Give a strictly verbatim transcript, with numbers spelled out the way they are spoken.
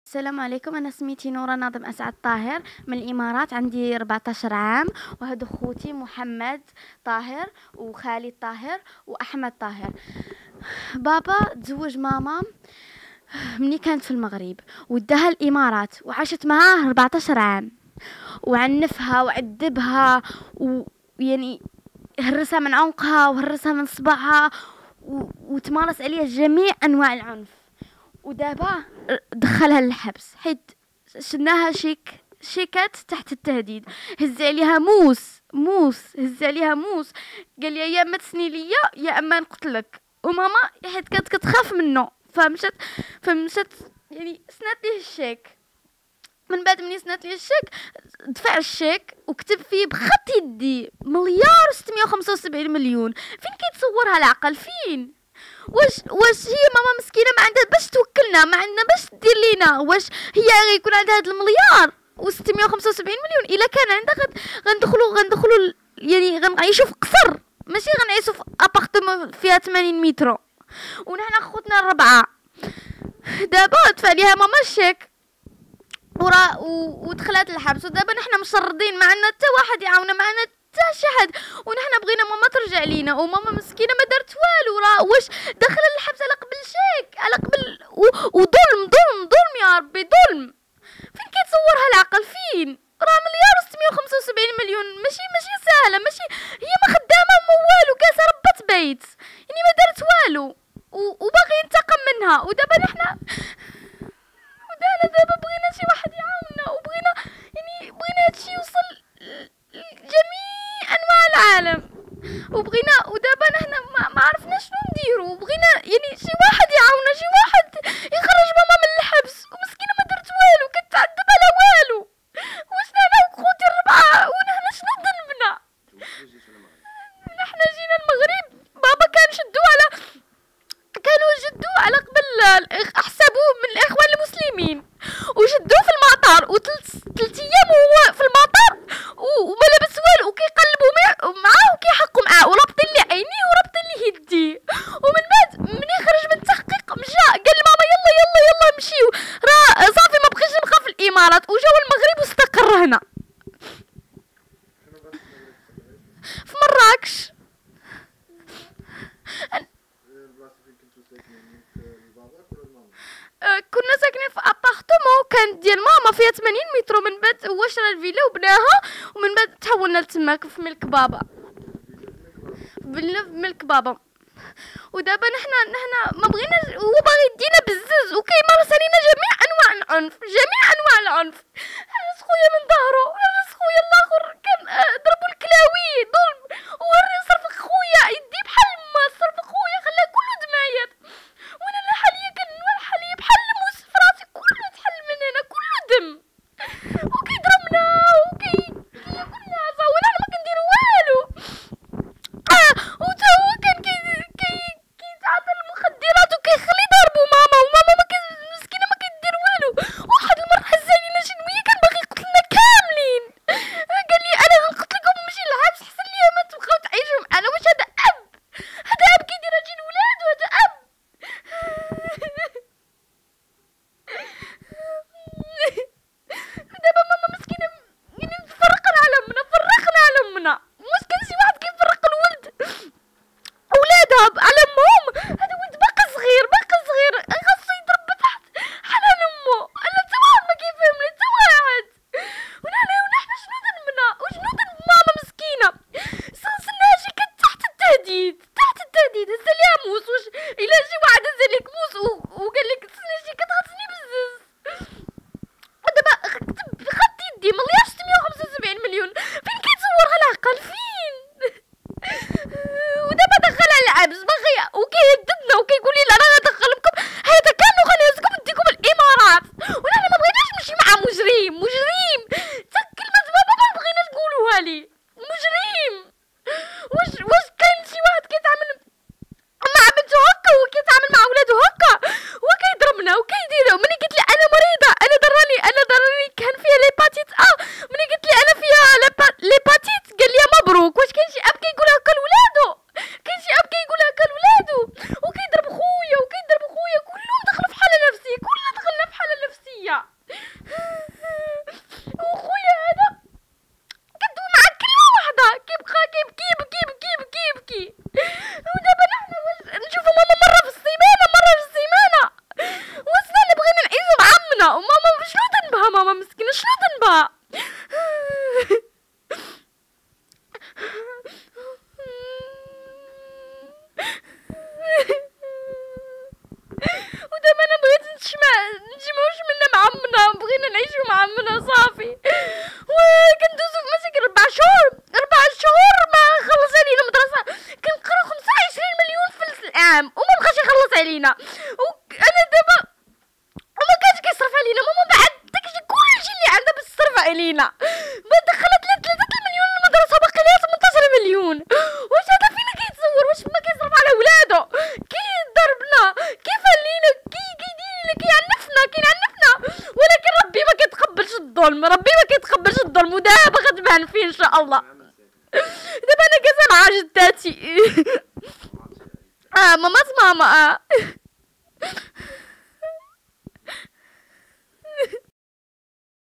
السلام عليكم. انا سميتي نورة ناظم اسعد طاهر من الامارات، عندي أربعطاش عام، وهادو خوتي محمد طاهر وخالد طاهر واحمد طاهر. بابا تزوج ماما مني كانت في المغرب وداها الامارات وعاشت معاه أربعطاش عام، وعنفها وعذبها ويعني هرسها من عنقها وهرسها من صبعها و... وتمارس عليها جميع انواع العنف. ودابا دخلها للحبس حيت شناها شيك شيكات تحت التهديد. هز عليها موس موس هز عليها موس قال لي يا اما تسني ليا يا اما نقتلك. وماما حيت كانت كتخاف منه فمشات فمشات يعني سنات ليه الشيك. من بعد مني سنات ليه الشيك دفع الشيك وكتب فيه بخط يدي مليار وستمية وخمسة وسبعين مليون. فين كيتصورها العقل؟ فين؟ واش واش هي ماما مسكينه ما عندها باش توكلنا، ما عندنا باش دير لينا؟ واش هي غيكون عندها هاد المليار وستمية وخمسة وسبعين مليون؟ الا كان عندها غد غندخلوا غندخلوا يعني غنعيشوا في قصر، ماشي غنعيشوا في ابارتمون فيها ثمانين متر. ونحنا خوتنا الربعه. دابا دفع ليها ماما الشيك ورا ودخلات الحبس، ودابا نحنا مشردين، ما عندنا حتى واحد يعاوننا، ما عندنا حتى شي حد. ونحنا بغينا ماما ترجع لينا، وماما مسكينه ما دارت والو. راه واش دخل الحبس على قبل شيك، على قبل و... وظلم ظلم ظلم يا ربي ظلم. فين كيتصورها العقل؟ فين؟ راه مليار وستمية وخمسة وسبعين مليون ماشي ماشي سهله، ماشي هي ما خدامه ما والو، كاسه ربة بيت يعني ما دارت والو و... وباغي ينتقم منها. ودابا نحنا ودانا دابا بغينا شي واحد يعاوننا، وبغينا يعني بغينا هادشي يوصل لجميع انواع العالم، وبغينا ودابا نحنا ما, ما عرفنا شنو نديرو. وبغينا يعني شي واحد يعاوننا، شي واحد يخرج ماما من الحبس، ومسكينه ما درت والو كتعذب على والو. واش انا وخوتي الربعه ونحنا شنو ذنبنا؟ نحنا جينا المغرب، بابا كان شدو على كانوا جدو على قبل حسابوه من الاخوان المسلمين، وشدوه في المطار وثلاث ثلاث ايام وهو في المطار وما لبس والو، وكيقلبوا معاه وكيحقوا معاه ورابطين لي عينيه ورابطين لي يديه. ومن بعد ملي خرج من التحقيق مشى قال لماما يلا يلا يلا نمشيو، راه صافي ما بقيتش نبقى في الامارات، وجاو المغرب واستقر هنا في مراكش. كنا ساكنين في ابارتمون كانت ديال ماما فيها ثمانين متر، من بعد هو شرا الفيلا وبناها، ومن بعد تحولنا لتماك في ملك بابا في ملك بابا. ودابا نحنا نحنا ما بغيناش، هو باغي يدينا بزز وكيمارس علينا جميع انواع العنف، جميع انواع العنف. هرس خويا من ظهرو، هرس خويا الاخر كان ضربوا الكلاوي ظلم، ووري صرفق خويا يدي بحال ما صرفق خويا خلاه كله دمايات، وانا لا حاليا كنوال حاليا بحال الموس في راسي كله تحل من هنا كله دم، وكيضربنا وكي كياكلنا عصا وانا ما كنديرو والو. اه وتا هو كان كي كي كيتعاطى المخدرات وكيخلي ضربو ماما، وماما ما كان مسكينه ما كدير والو. واحد المره هزاني شنويه كان باغي يقتلنا كاملين، قال لي الظلم، ربي ما كيتقبلش الظلم، ودابا غتبان فيه ان شاء الله. دابا انا كنعالج ذاتي. اه ماما ماما اه